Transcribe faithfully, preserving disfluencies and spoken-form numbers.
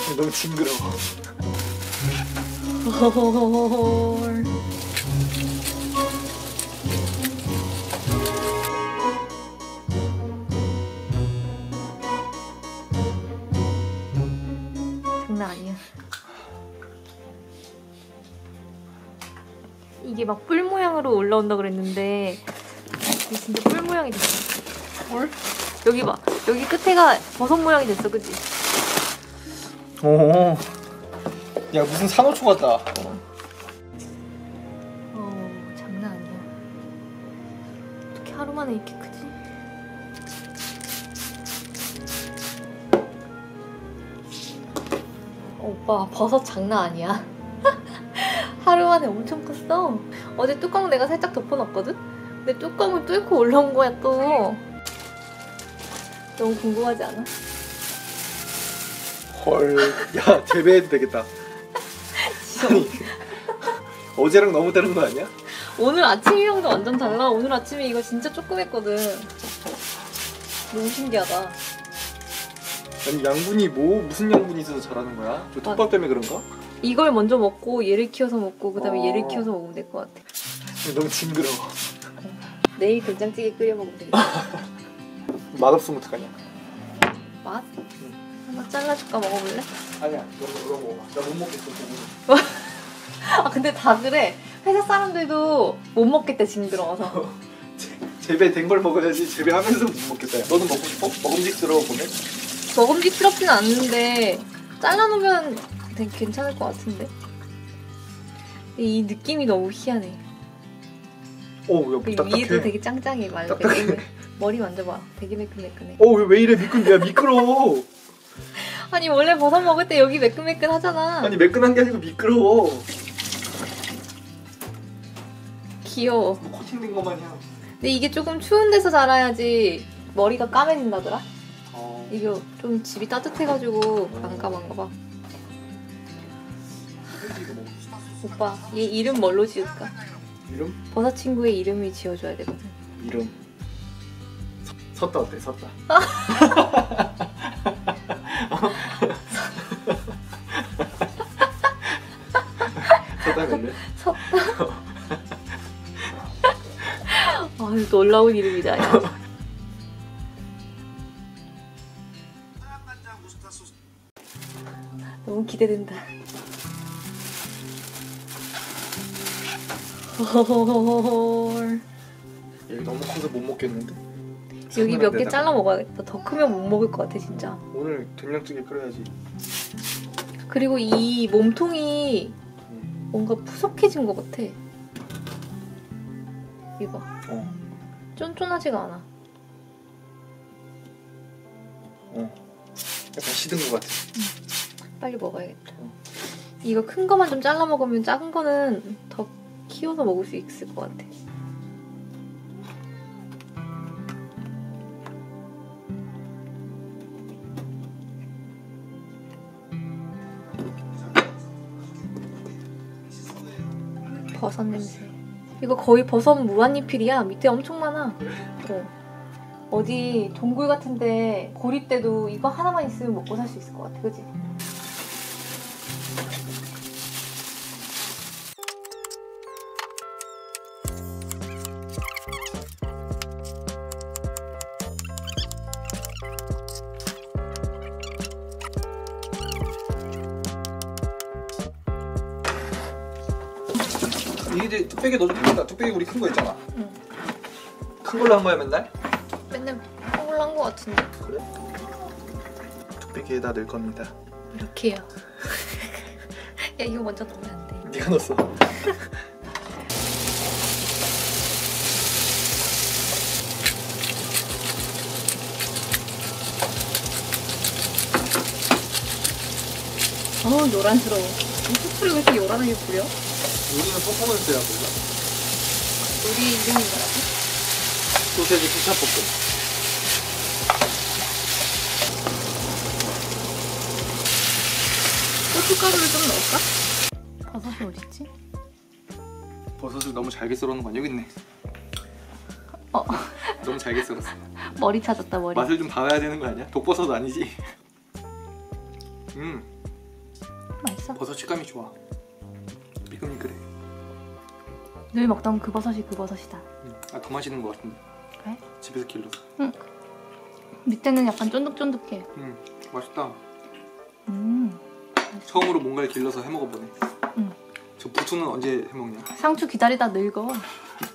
너무 징그러워. 헐. 장난 아니야. 이게 막 뿔 모양으로 올라온다 그랬는데 이게 진짜 뿔 모양이 됐어. 뭘? 여기 봐. 여기 끝에가 버섯 모양이 됐어, 그치? 오. 야, 무슨 산호초 같다. 어. 어, 장난 아니야. 어떻게 하루 만에 이렇게 크지? 어, 오빠, 버섯 장난 아니야. 하루 만에 엄청 컸어. 어제 뚜껑 내가 살짝 덮어놨거든? 근데 뚜껑을 뚫고 올라온 거야, 또. 너무 궁금하지 않아? 헐. 야, 재배해도 되겠다. 아니, 어제랑 너무 다른 거 아니야? 오늘 아침이랑도 완전 달라. 오늘 아침에 이거 진짜 조그맸거든. 너무 신기하다. 아니, 양분이 뭐 무슨 양분이 있어서 잘하는 거야? 저 톱밥 때문에 그런가? 이걸 먼저 먹고 얘를 키워서 먹고 그 다음에 어. 얘를 키워서 먹으면 될 것 같아. 너무 징그러워. 내일 된장찌개 끓여 먹으면 되겠다. 맛없으면 어떡하냐? 맛? 하나 잘라줄까? 먹어볼래? 아니야, 너 이거 먹어봐. 나 못 먹겠어, 보고. 아 근데 다 그래. 회사 사람들도 못 먹겠대, 징그러워서. 재배된 걸 먹어야지. 재배하면서 못 먹겠다. 야. 너는 먹고 싶어? 먹음직스러워 보면? 먹음직스럽진 않는데 잘라놓으면 되게 괜찮을 것 같은데. 이 느낌이 너무 희한해. 오, 야, 그 딱딱해. 위에도 되게 짱짱해. 말 딱딱해. 머리 만져봐. 되게 매끈매끈해. 어, 왜 이래 미끈? 야, 미끄러워. 아니 원래 버섯 먹을 때 여기 매끈매끈 하잖아. 아니, 매끈한 게 아니고 미끄러워. 귀여워. 뭐 코팅된 것마냥. 근데 이게 조금 추운 데서 자라야지 머리가 까매진다더라? 어. 이게 좀 집이 따뜻해가지고 안 까만가 봐. 오빠, 얘 이름 뭘로 지을까? 이름? 버섯 친구의 이름이 지어줘야 되거든. 이름. 서, 섰다 어때? 섰다. 섰다 갈래? 섰다. 아유, 놀라운 이름이다. 야. 너무 기대된다. 헐. 여기 너무 커서 못 먹겠는데? 여기 몇 개 잘라 먹어야겠다. 더 크면 못 먹을 것 같아 진짜. 오늘 된장찌개 끓여야지. 그리고 이 몸통이 음. 뭔가 푸석해진 것 같아. 이거 어. 쫀쫀하지가 않아. 어. 약간 시든 것 같아. 응. 빨리 먹어야겠다. 어. 이거 큰 거만 좀 잘라 먹으면 작은 거는 더 키워서 먹을 수 있을 것 같아. 버섯 냄새. 이거 거의 버섯 무한리필이야. 밑에 엄청 많아. 어. 어디 동굴 같은데 고립돼도 이거 하나만 있으면 먹고 살 수 있을 것 같아. 그치? 이게 뚝배기 넣어도 되겠다. 뚝배기 우리 큰 거 있잖아. 응. 큰 걸로 한 거야 맨날? 맨날 홀로 한 것 같은데. 그래? 뚝배기에다 넣을 겁니다. 이렇게요. 야 이거 먼저 넣으면 안 돼. 네가 넣었어. 어우 노란스러워. 숯불이 왜 이렇게 요란하게 뿌려? 우리는 퍼포먼스야 몰라? 우리 이름이 뭐라고? 소세지 케찹볶음. 고춧가루를 좀 넣을까? 버섯이 어딨지? 버섯을 너무 잘게 썰어놓은 거 아니야? 여기 있네. 어. 너무 잘게 썰었어. 머리 찾았다 머리. 맛을 좀 봐야 되는 거 아니야? 독버섯 아니지? 음, 맛있어. 버섯 식감이 좋아. 미끌미끌해. 늘 먹던 그 버섯이 그 버섯이다. 응. 아, 더 맛있는 것 같은데. 그래? 집에서 길러서. 응. 밑에는 약간 쫀득쫀득해. 응, 맛있다. 음. 처음으로 뭔가를 길러서 해먹어보네. 응. 저 부추는 언제 해먹냐? 상추 기다리다 늙어.